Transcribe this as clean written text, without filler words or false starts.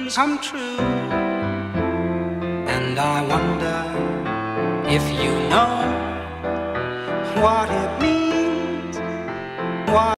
dreams come true. And I wonder if you know what it means. What